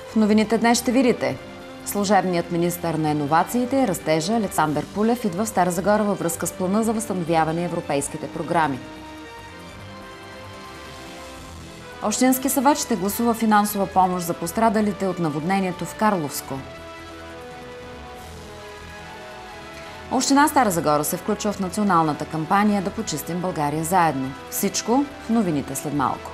В новините днес ще видите: служебният министър на иновациите и растежа Александър Пулев идва в Стара Загора във връзка с плана за възстановяване на европейските програми. Общински съвет ще гласува финансова помощ за пострадалите от наводнението в Карловско. Община Стара Загора се включва в националната кампания "Да почистим България заедно". Всичко в новините след малко.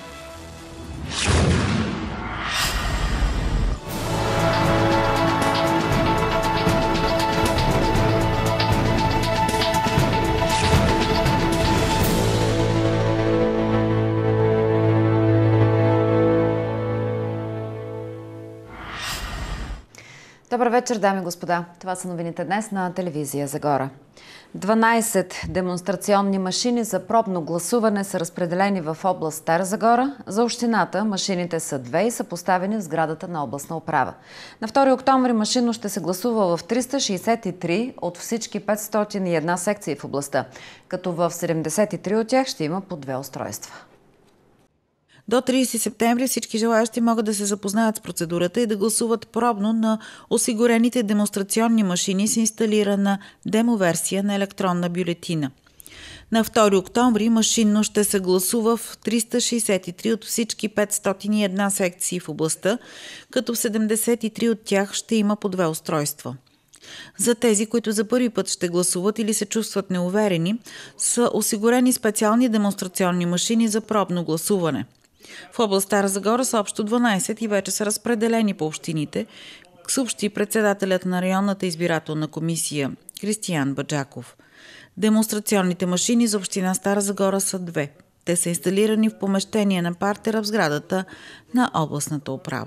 Добър вечер, дами и господа. Това са новините днес на телевизия Загора. 12 демонстрационни машини за пробно гласуване са разпределени в област Стара Загора. За общината машините са 2 и са поставени в сградата на областна управа. На 2 октомври машинно ще се гласува в 363 от всички 501 секции в областта, като в 73 от тях ще има по 2 устройства. До 30 септември всички желаящи могат да се запознаят с процедурата и да гласуват пробно на осигурените демонстрационни машини с инсталирана демоверсия на електронна бюлетина. На 2 октомври машинно ще се гласува в 363 от всички 501 секции в областта, като в 73 от тях ще има по 2 устройства. За тези, които за първи път ще гласуват или се чувстват неуверени, са осигурени специални демонстрационни машини за пробно гласуване. В област Стара Загора са общо 12 и вече са разпределени по общините, съобщи председателят на районната избирателна комисия Кристиян Баджаков. Демонстрационните машини за община Стара Загора са 2. Те са инсталирани в помещение на партера в сградата на областната управа.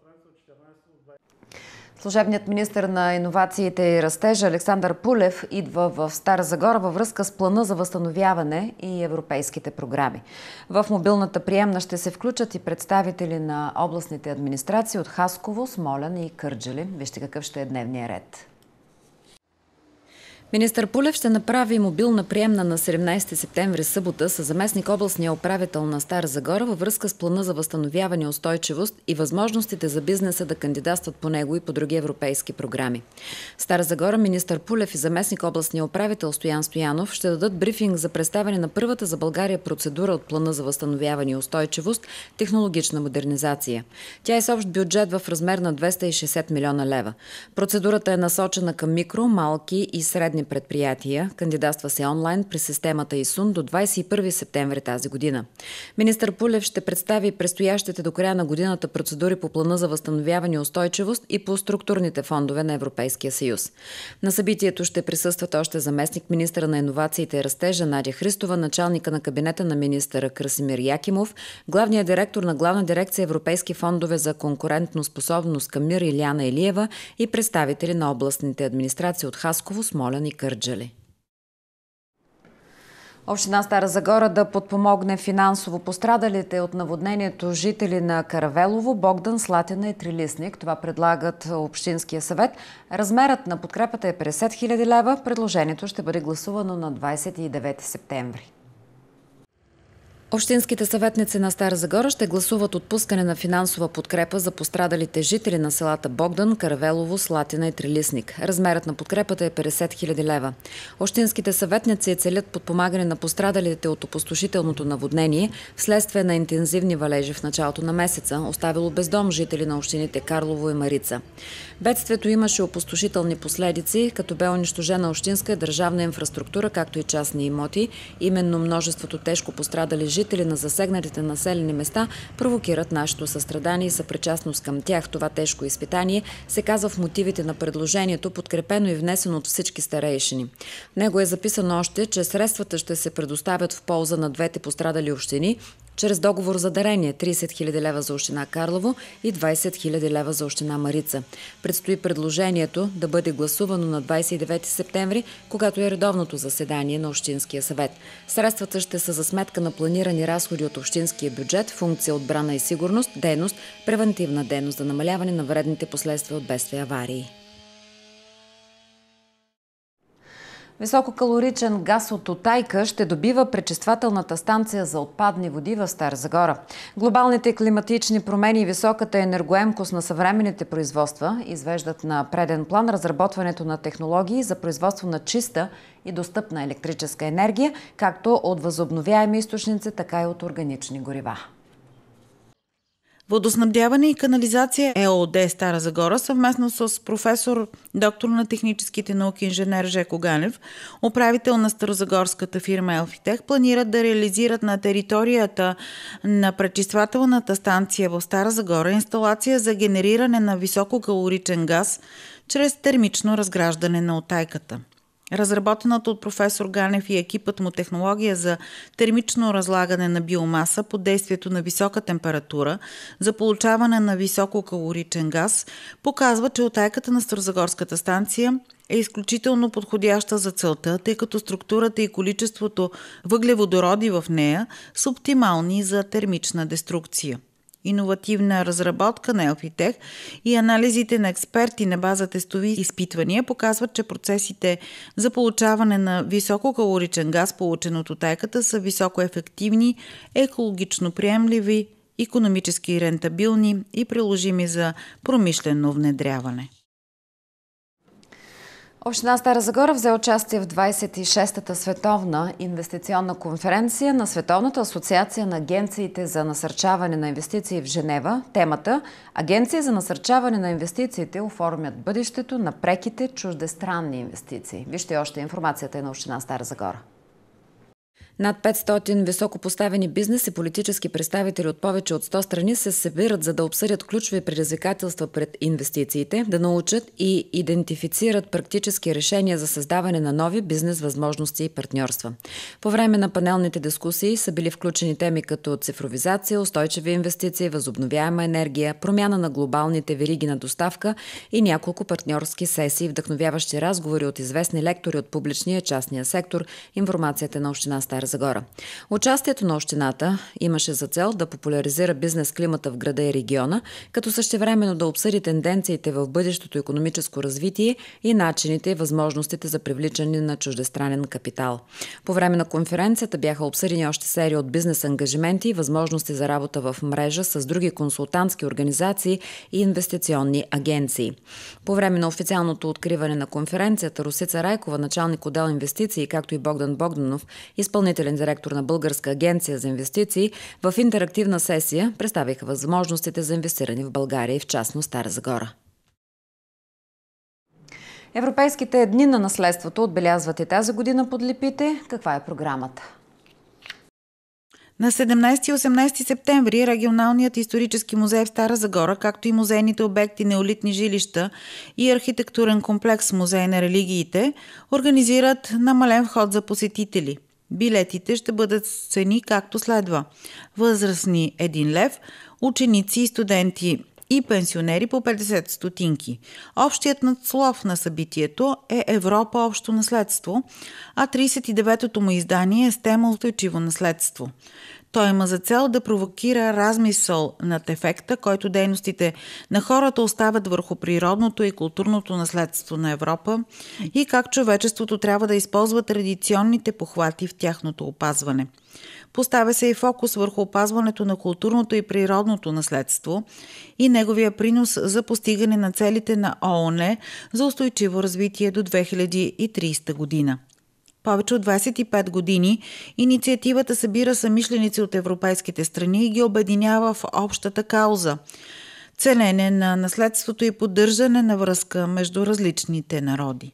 Служебният министър на иновациите и растежа Александър Пулев идва в Стара Загора във връзка с плана за възстановяване и европейските програми. В мобилната приемна ще се включат и представители на областните администрации от Хасково, Смолян и Кърджали. Вижте какъв ще е дневния ред. Министър Пулев ще направи мобилна приемна на 17 септември събота с заместник областния управител на Стара Загора във връзка с плана за възстановяване и устойчивост и възможностите за бизнеса да кандидатстват по него и по други европейски програми. В Стара Загора министър Пулев и заместник областния управител Стоян Стоянов ще дадат брифинг за представяне на първата за България процедура от плана за възстановяване и устойчивост – технологична модернизация. Тя е с общ бюджет в размер на 260 милиона лева. Процедурата е насочена към микро, малки и средни предприятия. Кандидатства се онлайн през системата ИСУН до 21 септември тази година. Министър Пулев ще представи предстоящите до края на годината процедури по плана за възстановяване и устойчивост и по структурните фондове на Европейския съюз. На събитието ще присъстват още заместник министъра на иновациите и растежа Надя Христова, началника на кабинета на министъра Красимир Якимов, главният директор на Главна дирекция Европейски фондове за конкурентноспособност Камир Иляна Илиева и представители на областните администрации от Хасково, Смолян и Кърджали. Община Стара Загора да подпомогне финансово пострадалите от наводнението жители на Каравелово, Богдан, Слатина и Трилистник. Това предлагат Общинския съвет. Размерът на подкрепата е 50 000 лева. Предложението ще бъде гласувано на 29 септември. Общинските съветници на Стара Загора ще гласуват отпускане на финансова подкрепа за пострадалите жители на селата Богдан, Каравелово, Слатина и Трилистник. Размерът на подкрепата е 50 000 лева. Общинските съветници целят подпомагане на пострадалите от опустошителното наводнение вследствие на интензивни валежи в началото на месеца, оставило без дом жители на общините Карлово и Марица. Бедствието имаше опустошителни последици, като бе унищожена общинска и държавна инфраструктура, както и частни имоти. Именно множеството тежко пострадали жители на засегнатите населени места провокират нашето състрадание и съпричастност към тях. Това тежко изпитание се казва в мотивите на предложението, подкрепено и внесено от всички старейшини. В него е записано още, че средствата ще се предоставят в полза на двете пострадали общини чрез договор за дарение – 30 000 лева за община Карлово и 20 000 лева за община Марица. Предстои предложението да бъде гласувано на 29 септември, когато е редовното заседание на Общинския съвет. Средствата ще са за сметка на планирани разходи от общинския бюджет, функция отбрана и сигурност, дейност, превентивна дейност за намаляване на вредните последствия от бедствия и аварии. Висококалоричен газ от утайка ще добива пречиствателната станция за отпадни води в Стара Загора. Глобалните климатични промени и високата енергоемкост на съвременните производства извеждат на преден план разработването на технологии за производство на чиста и достъпна електрическа енергия, както от възобновяеми източници, така и от органични горива. Водоснабдяване и канализация ЕООД Стара Загора съвместно с професор, доктор на техническите науки инженер Жеко Ганев, управител на старозагорската фирма Елфитех, планират да реализират на територията на пречиствателната станция в Стара Загора инсталация за генериране на висококалоричен газ чрез термично разграждане на утайката. Разработената от професор Ганев и екипът му технология за термично разлагане на биомаса под действието на висока температура за получаване на висококалоричен газ показва, че утайката на Старозагорската станция е изключително подходяща за целта, тъй като структурата и количеството въглеводороди в нея са оптимални за термична деструкция. Иновативна разработка на Елфитех и анализите на експерти на база тестови изпитвания показват, че процесите за получаване на висококалоричен газ, получен от утайката, са високоефективни, екологично приемливи, икономически рентабилни и приложими за промишлено внедряване. Община Стара Загора взе участие в 26-та световна инвестиционна конференция на Световната асоциация на агенциите за насърчаване на инвестиции в Женева. Темата "Агенции за насърчаване на инвестициите оформят бъдещето на преките чуждестранни инвестиции". Вижте още информацията на Община Стара Загора. Над 500 високопоставени бизнес и политически представители от повече от 100 страни се събират, за да обсъдят ключови предизвикателства пред инвестициите, да научат и идентифицират практически решения за създаване на нови бизнес възможности и партньорства. По време на панелните дискусии са били включени теми като цифровизация, устойчиви инвестиции, възобновяема енергия, промяна на глобалните вериги на доставка и няколко партньорски сесии, вдъхновяващи разговори от известни лектори от публичния и частния сектор. Информацията на Община Стара Загора. Участието на общината имаше за цел да популяризира бизнес климата в града и региона, като същевременно да обсъди тенденциите в бъдещото икономическо развитие и начините и възможностите за привличане на чуждестранен капитал. По време на конференцията бяха обсъдени още серия от бизнес ангажименти и възможности за работа в мрежа с други консултантски организации и инвестиционни агенции. По време на официалното откриване на конференцията Росица Райкова, началник отдел инвестиции, както и Богдан Богданов, изпълнителен директор на Българска агенция за инвестиции, в интерактивна сесия представиха възможностите за инвестиране в България и в частност Стара Загора. Европейските дни на наследството отбелязват и тази година под Липите. Каква е програмата? На 17 и 18 септември Регионалният исторически музей в Стара Загора, както и музейните обекти неолитни жилища и архитектурен комплекс Музей на религиите, организират намален вход за посетители. Билетите ще бъдат с цени както следва: възрастни 1 лев, ученици и студенти и пенсионери по 50 стотинки. Общият надслов на събитието е Европа общо наследство, а 39-то му издание е с тема устойчиво наследство. Той има за цел да провокира размисъл над ефекта, който дейностите на хората оставят върху природното и културното наследство на Европа и как човечеството трябва да използва традиционните похвати в тяхното опазване. Поставя се и фокус върху опазването на културното и природното наследство и неговия принос за постигане на целите на ООН за устойчиво развитие до 2030 година. Повече от 25 години инициативата събира съмишленици от европейските страни и ги обединява в общата кауза – ценене на наследството и поддържане на връзка между различните народи.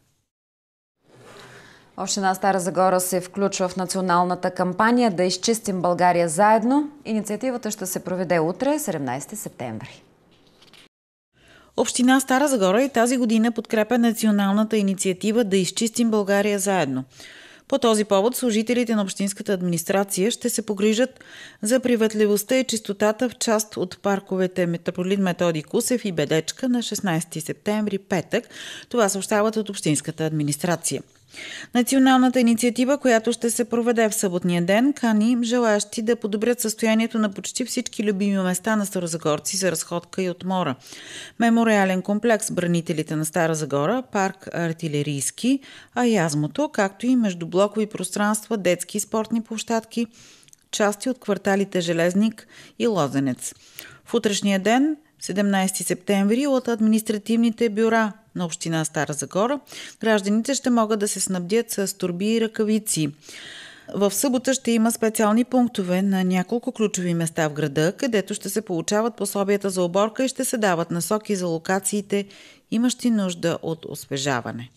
Община Стара Загора се включва в националната кампания "Да изчистим България заедно". Инициативата ще се проведе утре, 17 септември. Община Стара Загора и тази година подкрепя националната инициатива "Да изчистим България заедно". По този повод служителите на общинската администрация ще се погрижат за приветливостта и чистотата в част от парковете Митрополит Методий Кусев и Бедечка на 16 септември, петък. Това съобщават от общинската администрация. Националната инициатива, която ще се проведе в съботния ден, кани желаящи да подобрят състоянието на почти всички любими места на старозагорци за разходка и отмора. Мемориален комплекс Бранителите на Стара Загора, парк Артилерийски, а Язмото, както и междублокови пространства, детски и спортни площадки, части от кварталите Железник и Лозенец. В утрешния ден, 17 септември, от административните бюра на община Стара Загора, гражданите ще могат да се снабдят с торби и ръкавици. В събота ще има специални пунктове на няколко ключови места в града, където ще се получават пособията за оборка и ще се дават насоки за локациите, имащи нужда от освежаване.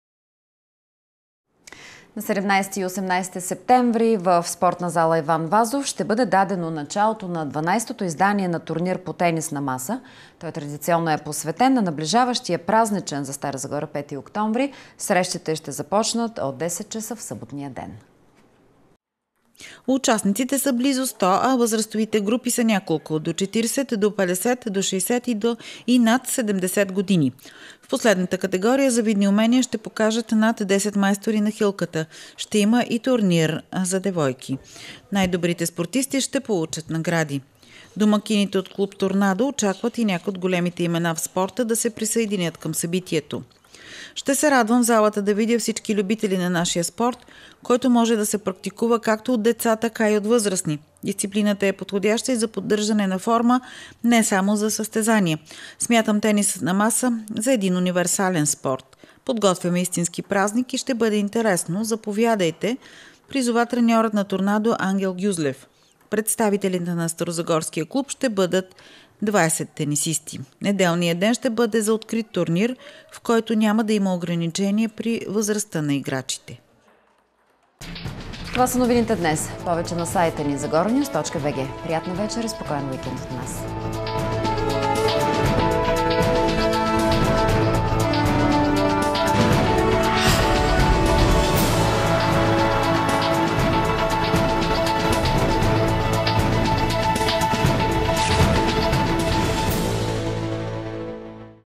На 17 и 18 септември в спортна зала Иван Вазов ще бъде дадено началото на 12-то издание на турнир по тенис на маса. Той традиционно е посветен на наближаващия празничен за Стара Загора 5 октомври. Срещите ще започнат от 10 часа в съботния ден. Участниците са близо 100, а възрастовите групи са няколко – до 40, до 50, до 60 и над 70 години. В последната категория за видни умения ще покажат над 10 майстори на хилката. Ще има и турнир за девойки. Най-добрите спортисти ще получат награди. Домакините от клуб Торнадо очакват и някои от големите имена в спорта да се присъединят към събитието. Ще се радвам в залата да видя всички любители на нашия спорт, който може да се практикува както от деца, така и от възрастни. Дисциплината е подходяща и за поддържане на форма, не само за състезание. Смятам тенис на маса за един универсален спорт. Подготвяме истински празник и ще бъде интересно. Заповядайте, призова треньорът на Торнадо Ангел Гюзлев. Представителите на Старозагорския клуб ще бъдат 20 тенисисти. Неделният ден ще бъде за открит турнир, в който няма да има ограничения при възрастта на играчите. Това са новините днес. Повече на сайта ни загорnews.bg. Приятна вечер и спокоен уикенд от нас.